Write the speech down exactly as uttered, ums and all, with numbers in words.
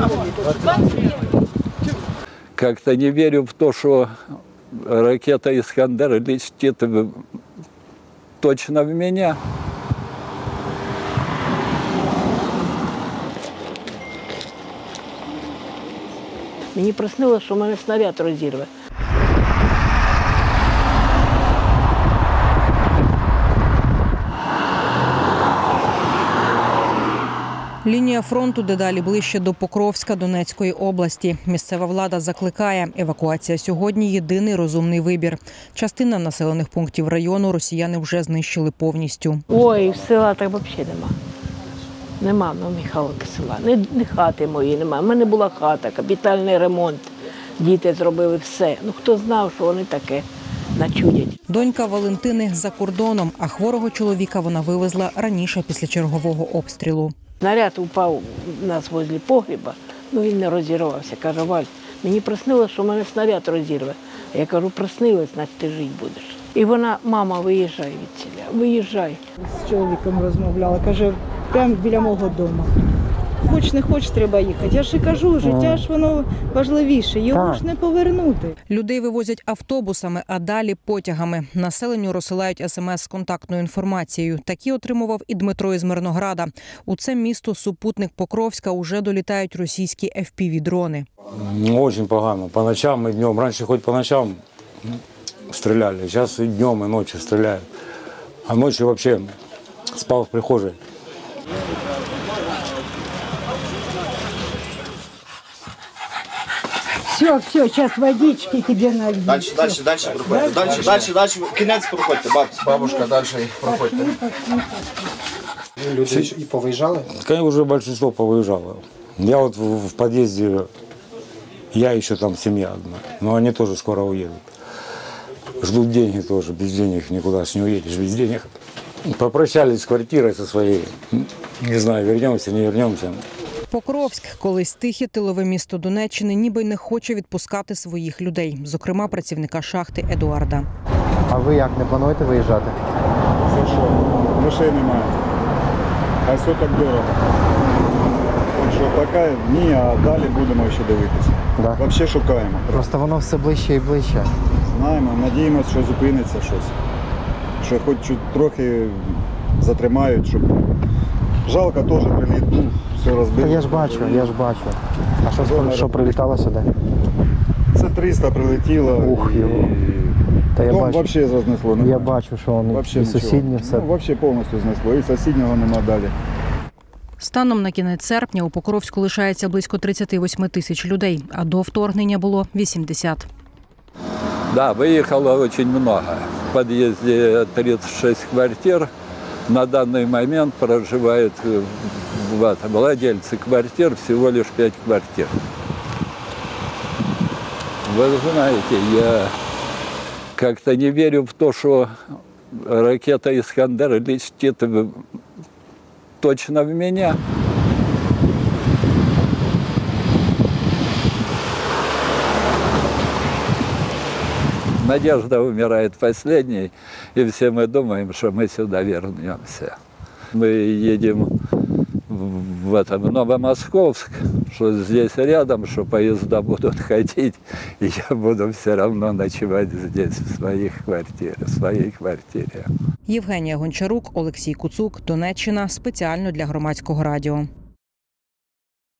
Как-то не верю в то, что ракета «Искандер» летит точно в меня. Мені приснилося, що мене снаряд розірве. Лінія фронту дедалі ближче до Покровська Донецької області. Місцева влада закликає, евакуація сьогодні – єдиний розумний вибір. Частина населених пунктів району росіяни вже знищили повністю. Ой, села так взагалі нема. Нема в Михайловки села. Ні, ні хати моєї нема. У мене була хата, капітальний ремонт. Діти зробили все. Ну хто знав, що вони таке начудять. Донька Валентини за кордоном, а хворого чоловіка вона вивезла раніше після чергового обстрілу. Снаряд упав у нас возле погреба, ну він не розірвався. Каже: Валь, мені приснилося, що мене снаряд розірве. Я кажу: приснилось, значить ти жити будеш. І вона: мама, виїжджай відсіля, виїжджай. З чоловіком розмовляла, каже, прямо біля мого дому. Хоч не хоч, треба їхати. Я ж і кажу, життя ж воно важливіше, його ж не повернути. Людей вивозять автобусами, а далі потягами. Населенню розсилають смс з контактною інформацією. Такі отримував і Дмитро із Мирнограда. У це місто супутник Покровська уже долітають російські еф пі ві-дрони. Дуже погано. По ночам і днем. Раніше хоч по ночам стріляли, зараз і днем, і ночі стріляють. А ночі взагалі спав в прихожій. Все, все, зараз водички тебе налью. Дальше, дальше, дальше проходьте. Дальше, дальше, дальше. Кінець проходьте, бабці. Бабушка, далі проходьте. Люди і повиїжджали? Конечно, уже большинство повыезжало. Я вот в, в подъезде, я еще там семья одна, но они тоже скоро уедут. Ждут деньги тоже, без денег никуда ж не уедешь, без денег. Попрощались с квартирой со своей, не знаю, вернемся, не вернемся. Покровськ, колись тихе тилове місто Донеччини, ніби не хоче відпускати своїх людей, зокрема працівника шахти Едуарда. А ви як, не плануєте виїжджати? За що? Грошей немає. А все так дорого. Так що поки ні, а далі будемо ще дивитися. Да. Взагалі шукаємо. Просто воно все ближче і ближче. Знаємо, надіємося, що зупиниться щось. Що хоч трохи затримають, щоб... Жалко теж приліт, ну, все розбито. Та я ж бачу, я ж бачу. А що, що, що прилітало сюди? Це триста прилетіло. Ух, і... його. Та я Дом бачу. взагалі рознесло. Я Немає. бачу, що вони Вообще і сусідні нічого. все. Ну, взагалі повністю знесло. І сусіднього нема далі. Станом на кінець серпня у Покровську лишається близько тридцять вісім тисяч людей, а до вторгнення було вісімдесят. Да, выехало очень много. В подъезде тридцать шесть квартир. На данный момент проживают вот, владельцы квартир всего лишь пять квартир. Вы знаете, я как-то не верю в то, что ракета «Искандер» летит точно в меня. Надежда умирает последней, и все мы думаем, что мы сюда вернемся. Мы едем в, этом, в Новомосковск, что здесь рядом, что поезда будут ходить, и я буду все равно ночевать здесь, в своих квартирах, в своей квартире. Євгенія Гончарук, Олексій Куцук, Донеччина, спеціально для Громадського радіо.